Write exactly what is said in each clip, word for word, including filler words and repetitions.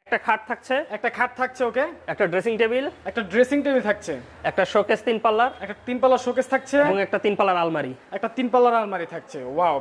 একটা খাট থাকছে, একটা খাট থাকছে, ওকে, একটা ড্রেসিং টেবিল, একটা ড্রেসিং টেবিল থাকছে, একটা শোকেস তিন পাল্লার, একটা তিন পাল্লার শোকেস থাকছে এবং একটা তিন পাল্লার আলমারি, একটা তিন পাল্লার আলমারি থাকছে। ওয়াও।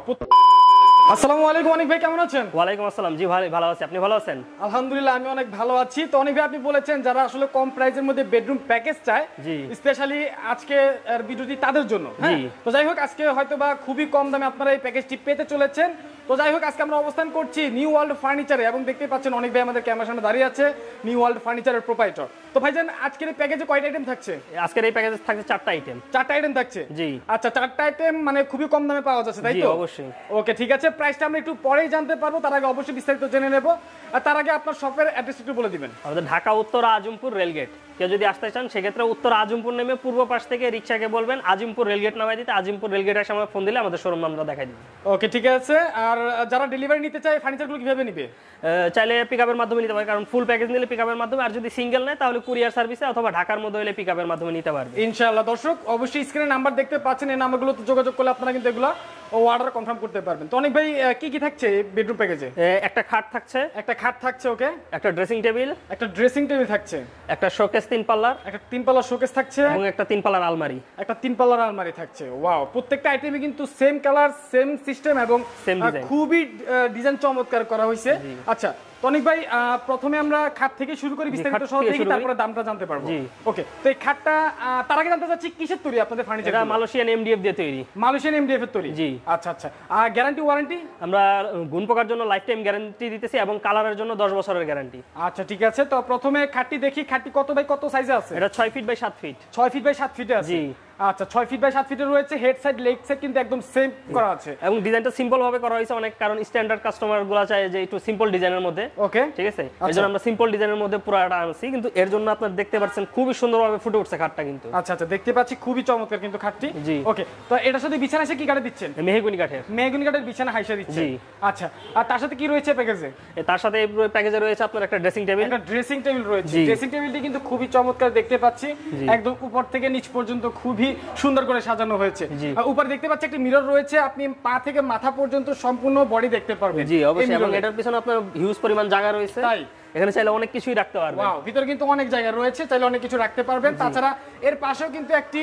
আসসালামু আলাইকুম অনিক ভাই, কেমন আছেন? ওয়ালাইকুম আসসালাম। জি ভাই, ভালো আছি, আপনি ভালো আছেন? আলহামদুলিল্লাহ আমি অনেক ভালো আছি। তো অনিক ভাই, আপনি বলেছেন যারা আসলে কম প্রাইসের মধ্যে বেডরুম প্যাকেজ চায়, জি, স্পেশালি আজকে ভিডিওটি তাদের জন্য। হ্যাঁ, তো যাই হোক, আজকে হয়তো বা খুবই কম দামে আপনারা এই প্যাকেজটি পেতে চলেছেন। তো যাই হোক, আজকে আমরা অবস্থান করছি নিউ ওয়ার্ল্ড ফার্নিচারে এবং দেখতে পাচ্ছেন অনেক ভাই আমাদের ক্যামেরার সামনে দাঁড়িয়ে আছে, নিউ ওয়ার্ল্ড ফার্নিচারের প্রোপাইটর। তো ভাইজান, আজকের এই প্যাকেজে কয়টা আইটেম থাকছে? আজকের এই প্যাকেজে থাকছে চারটা আইটেম। চারটা আইটেম থাকছে, জি। আচ্ছা, চারটা আইটেম মানে খুবই কম দামে পাওয়া যাচ্ছে, তাই জি, তো? অবশ্যই। ওকে, ঠিক আছে। প্রাইসটা আমরা একটু পরেই জানতে পারবো, তার আগে অবশ্যই বিস্তারিত জেনে নেব। আর তার আগে আপনার শপের অ্যাড্রেস একটু বলে দিবেন। আমাদের ঢাকা উত্তর আজমপুর রেলগেট। কেউ যদি আসতে চান সেক্ষেত্রে উত্তর আজমপুর নেমে পূর্ব পাশ থেকে রিক্সাকে বলবেন আজিমপুর রেলগেট নামাই দিতে, আজিমপুর রেলগেটের সামনে ফোন দিলে আমাদের শোরুম আমরা দেখাই দিই। ওকে, ঠিক আছে। আর যারা ডেলিভারি নিতে চায় ফার্নিচারগুলো কিভাবে নিবে? চাইলে পিকআপের মাধ্যমে নিতে পারে, কারণ ফুল প্যাকেজ নিলে পিকআপের মাধ্যমে, আর যদি সিঙ্গেল নেয় তাহলে কুরিয়ার সার্ভিসে অথবা ঢাকার মধ্যে হলে পিকআপের মাধ্যমে নিতে পারবে ইনশাআল্লাহ। দর্শক, অবশ্যই স্ক্রিনে নাম্বার দেখতে পাচ্ছেন, এই নাম্বারগুলোতে যোগাযোগ করলে আপনারা কিন্তু এগুলো অর্ডার কনফার্ম করতে পারবেন। তো অনেক ভাই, কি কি থাকছে বেডরুম প্যাকেজে? একটা খাট থাকছে, একটা খাট থাকছে, ওকে, একটা ড্রেসিং টেবিল, একটা ড্রেসিং টেবিল থাকছে, একটা শোকেস তিন পাল্লার, একটা তিন পাল্লার শোকেস থাকছে, এবং একটা তিন পাল্লার আলমারি, একটা তিন পাল্লার আলমারি থাকছে। ওয়াও, প্রত্যেকটা আইটেমে কিন্তু সেম কালার, সেম সিস্টেম এবং খুবই ডিজাইন চমৎকার করা হয়েছে। আচ্ছা তনিক ভাই, প্রথমে আমরা খাট থেকে শুরু করি, বিস্তারিত সহ দেখি, তারপরে দামটা জানতে পারবো। ওকে, তো এই খাটটা, তার আগে জানতে চাচ্ছি কিসের তৈরি আপনাদের ফার্নিচার? এটা মালয়েশিয়ান এমডিএফ দিয়ে তৈরি। মালয়েশিয়ান এমডিএফ এর তৈরি, জি। আচ্ছা আচ্ছা। আর গ্যারান্টি ওয়ারেন্টি? আমরা গুণ পোকার জন্য লাইফ টাইম গ্যারান্টি দিতেছি এবং কালারের জন্য দশ বছরের গ্যারান্টি। আচ্ছা, ঠিক আছে। তো প্রথমে খাটটি দেখি, খাটটি কত বাই কত সাইজে আছে? এটা ছয় ফিট বাই সাত ফিট। ছয় ফিট বাই সাত ফিটে আছে, জি। আচ্ছা, ছয় ফিট বাই সাত ফিটে রয়েছে, হেড সাইড লেগ সাইড কিন্তু একদম সেম করা আছে এবং ডিজাইনটা সিম্পল ভাবে করা হয়েছে অনেক, কারণ স্ট্যান্ডার্ড কাস্টমার গুলো চায় যে একটু সিম্পল ডিজাইনের মধ্যে। ওকে, ঠিক আছে, এজন্য আমরা সিম্পল ডিজাইনের মধ্যে পুরোটা আনছি, কিন্তু এর জন্য আপনারা দেখতে পাচ্ছেন খুবই সুন্দরভাবে ফুটে উঠছে খাটটা কিন্তু। আচ্ছা আচ্ছা, দেখতে পাচ্ছি খুবই চমৎকার কিন্তু খাটটি, জি। ওকে, তো এটার সাথে বিছানা এসে কি কাঠে দিচ্ছেন? মেহগনি কাঠের। মেহগনি কাঠের বিছানা হাইসা দিচ্ছেন, জি। আচ্ছা, আর তার সাথে কি রয়েছে প্যাকেজে? তার সাথে প্যাকেজে রয়েছে আপনার একটা ড্রেসিং টেবিল। একটা ড্রেসিং টেবিল রয়েছে, ড্রেসিং টেবিলটি কিন্তু খুবই চমৎকার দেখতে পাচ্ছি, একদম উপর থেকে নিচ পর্যন্ত খুবই সুন্দর করে সাজানো হয়েছে। উপরে দেখতে পাচ্ছি একটা মিরর রয়েছে, আপনি পা থেকে মাথা পর্যন্ত সম্পূর্ণ বডি দেখতে পারবেন, জি অবশ্যই। এবং এটার পিছনে আপনার হিউজ পরিমাণ জায়গা রয়েছে, তাই এখানে চাইলে অনেক কিছুই রাখতে পারবেন। ওয়াও, ভিতরে কিন্তু অনেক জায়গা রয়েছে, চাইলে অনেক কিছু রাখতে পারবেন। তাছাড়া এর পাশেও কিন্তু একটি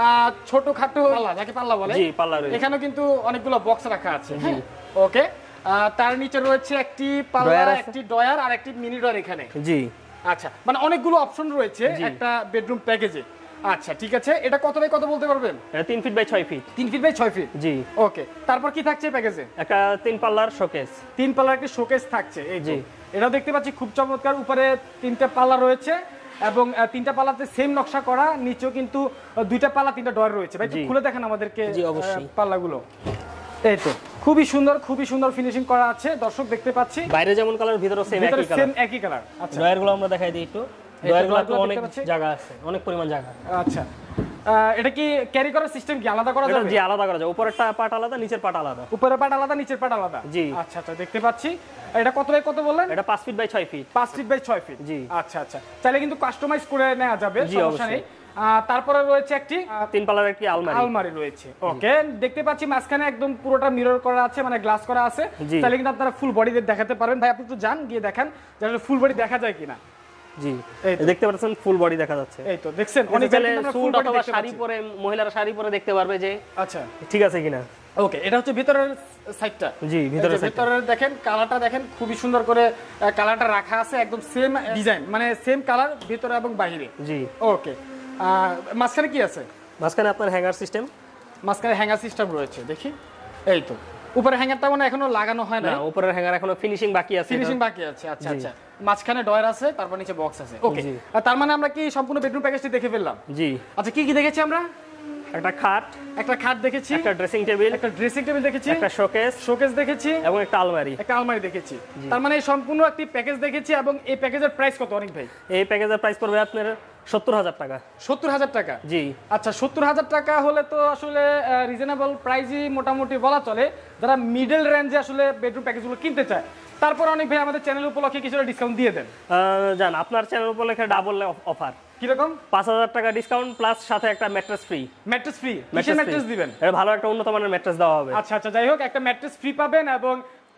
ছোটখাটো পাল্লা, যাকে পাল্লা বলে, জি পাল্লা রয়েছে, এখানেও কিন্তু অনেকগুলো বক্স রাখা আছে, জি। ওকে, তার নিচে রয়েছে একটি পাল্লা, একটি ডয়ার আর একটি মিনি ডয়ার এখানে, জি। আচ্ছা, মানে অনেকগুলো অপশন রয়েছে একটা বেডরুম প্যাকেজে। আচ্ছা, ঠিক আছে। এটা কত বাই কত বলতে পারবেন? এটা তিন ফিট বাই ছয় ফিট। তিন ফিট বাই ছয় ফিট, জি। ওকে, তারপর কি থাকছে প্যাকেজে? একটা তিন পাল্লার শোকেস। তিন পাল্লার একটা শোকেস থাকছে, এই জি। এটাও দেখতে পাচ্ছি খুব চমৎকার, উপরে তিনটা পাল্লা রয়েছে এবং তিনটা পাল্লাতে সেম নকশা করা, নিচেও কিন্তু দুইটা পাল্লা তিনটা ডয়ার রয়েছে। ভাই খুলে দেখেন আমাদেরকে পাল্লাগুলো। এই তো খুবই সুন্দর, খুবই সুন্দর ফিনিশিং করা আছে, দর্শক দেখতে পাচ্ছি। বাইরে যেমন কালার, ভিতরে সেম একই কালার, সেম একই কালার। আচ্ছা, ডয়ারগুলো আমরা দেখাই দিই একটু। ডয়ারগুলো অনেক জায়গা আছে, অনেক পরিমাণ জায়গা। আচ্ছা, এটা কি ক্যারি করার সিস্টেম কি আলাদা করা যাবে? জি, আলাদা করা যায়। উপরেরটা পার্ট আলাদা, নিচের পার্ট আলাদা। উপরের পার্ট আলাদা, নিচের পার্ট আলাদা, জি। আচ্ছা আচ্ছা, দেখতে পাচ্ছি। এটা কত বাই কত বললেন? এটা পাঁচ ফিট বাই ছয় ফিট। পাঁচ ফিট বাই ছয় ফিট, জি। আচ্ছা আচ্ছা, চাইলে কিন্তু কাস্টমাইজ করে নেওয়া যাবে, সমস্যা নেই। তারপরে রয়েছে একটি তিন পাল্লার একটি আলমারি আলমারি রয়েছে। ওকে, দেখতে পাচ্ছি মাঝখানে একদম পুরোটা মিরর করা আছে, মানে গ্লাস করা আছে, চাইলে কিন্তু আপনারা ফুল বডি দেখাতে পারবেন। ভাই আপনি একটু যান, গিয়ে দেখেন যে আসলে ফুল বডি দেখা যায় কিনা। জি, এই দেখতে পাচ্ছেন ফুল বডি দেখা যাচ্ছে। এই তো দেখছেন, অনেক জায়গায় ফুল বডি অথবা শাড়ি পরে, মহিলারা শাড়ি পরে দেখতে পারবে যে আচ্ছা ঠিক আছে কিনা। ওকে, এটা হচ্ছে ভিতরের সাইডটা, জি। ভিতরের ভিতরের দেখেন কালারটা, দেখেন খুবই সুন্দর করে কালারটা রাখা আছে, একদম সেম ডিজাইন, মানে সেম কালার ভিতরে এবং বাইরে, জি। ওকে, মাঝখানে কি আছে? মাঝখানে আপনার হ্যাঙ্গার সিস্টেম, মাঝখানে হ্যাঙ্গার সিস্টেম রয়েছে, দেখি। এই তো উপরে হ্যাঙ্গারটা মানে এখনো লাগানো হয় না, উপরের হ্যাঙ্গার এখনো ফিনিশিং বাকি আছে, ফিনিশিং বাকি আছে। আচ্ছা আচ্ছা, মাঝখানে ডয়ার আছে, তারপর নিচে বক্স আছে। ওকে, তার মানে আমরা কি সম্পূর্ণ বেডরুম প্যাকেজটি দেখে ফেললাম, জি। আচ্ছা, কি কি দেখেছি আমরা? একটা খাট, একটা খাট দেখেছি, একটা ড্রেসিং টেবিল, একটা ড্রেসিং টেবিল দেখেছি, একটা শোকেস, শোকেস দেখেছি, এবং একটা আলমারি, একটা আলমারি দেখেছি। তার মানে সম্পূর্ণ একটি প্যাকেজ দেখেছি। এবং এই প্যাকেজের প্রাইস কত অনেক ভাই? এই প্যাকেজের প্রাইস পড়বে আপনার সত্তর হাজার টাকা। সত্তর হাজার টাকা, জি। আচ্ছা, সত্তর হাজার টাকা হলে তো আসলে রিজনেবল প্রাইসই মোটামুটি বলা চলে, যারা মিডল রেঞ্জে আসলে বেডরুম প্যাকেজগুলো কিনতে চায়। তারপর অনেক ভাই আমাদের চ্যানেল উপলক্ষে কিছুটা ডিসকাউন্ট দিয়ে দেন। জান, আপনার চ্যানেল উপলক্ষে ডাবল অফার। কিরকম? পাঁচ হাজার টাকা ডিসকাউন্ট প্লাস সাথে একটা ম্যাট্রেস ফ্রি। Mattress free? কিসের ম্যাট্রেস দিবেন? এটা ভালো একটা উন্নত মানের ম্যাট্রেস দেওয়া হবে। আচ্ছা আচ্ছা, যাই হোক, একটা ম্যাট্রেস ফ্রি পাবেন এবং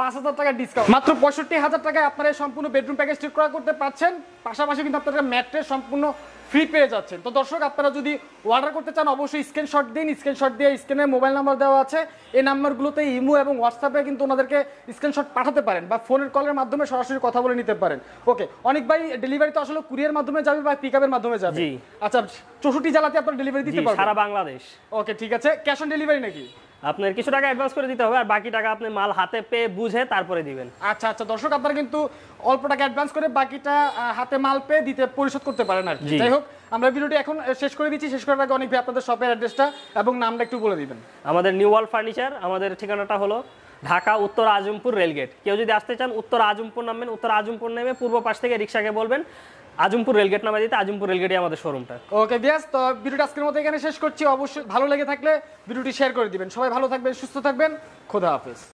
পাঁচ হাজার টাকা ডিসকাউন্ট, মাত্র পঁয়ষট্টি হাজার টাকায় আপনারা এই সম্পূর্ণ বেডরুম প্যাকেজটি ক্রয় করতে পারছেন। পাশাপাশি কিন্তু আপনারা ম্যাট্রেস সম্পূর্ণ ফ্রি পেয়ে যাচ্ছেন। তো দর্শক, আপনারা যদি অর্ডার করতে চান অবশ্যই স্ক্রিনশট দিন। স্ক্রিনশট দিয়ে স্ক্রিনে মোবাইল নাম্বার দেওয়া আছে, এই নাম্বারগুলোতে ইমো এবং হোয়াটসঅ্যাপে কিন্তু ওনাদেরকে স্ক্রিনশট পাঠাতে পারেন বা ফোনের কলের মাধ্যমে সরাসরি কথা বলে নিতে পারেন। ওকে, অনেক ভাই ডেলিভারি তো আসলে কুরিয়ার মাধ্যমে যাবে বা পিকআপের মাধ্যমে যাবে। জি আচ্ছা, চৌষট্টি জেলাতে আপনারা ডেলিভারি দিতে পারবেন সারা বাংলাদেশ। ওকে, ঠিক আছে। ক্যাশ অন ডেলিভারি নাকি? আপনার কিছু টাকা অ্যাডভান্স করে দিতে হবে আর বাকি টাকা আপনি মাল হাতে পেয়ে বুঝে তারপরে দিবেন। আচ্ছা আচ্ছা দর্শক, আপনারা কিন্তু অল্প টাকা অ্যাডভান্স করে বাকিটা হাতে মাল পেয়ে দিতে পরিশোধ করতে পারেন আর কি। যাই হোক, আমরা ভিডিওটি এখন শেষ করে দিচ্ছি। শেষ করার আগে অনেক ভাই আপনাদের শপের অ্যাড্রেসটা এবং নামটা একটু বলে দিবেন। আমাদের নিউ ওয়ার্ল্ড ফার্নিচার, আমাদের ঠিকানাটা হলো ঢাকা উত্তর আজমপুর রেলগেট। কেউ যদি আসতে চান উত্তর আজমপুর নামবেন, উত্তর আজমপুর নেমে পূর্ব পাশ থেকে রিক্সাকে বলবেন আজমপুর রেলগেট নামে দিতে, আজমপুর রেলগেটই আমাদের শোরুমটা। ওকে বিয়াস, তো ভিডিওটা আজকের মতো এখানে শেষ করছি। অবশ্যই ভালো লেগে থাকলে ভিডিওটি শেয়ার করে দিবেন। সবাই ভালো থাকবেন, সুস্থ থাকবেন, খোদা হাফেজ।